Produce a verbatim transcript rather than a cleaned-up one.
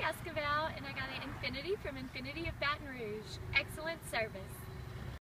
Esquivel, and I got an Infiniti from Infiniti of Baton Rouge. Excellent service.